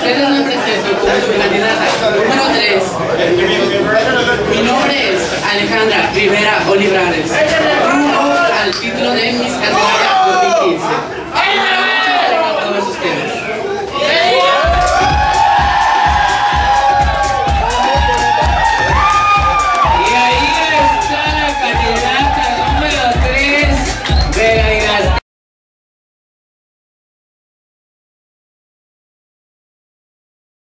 ustedes me presento como su candidata número 3. Mi nombre es Alejandra Rivera Olivares, rumbo al título de Miss Candelaria 2015.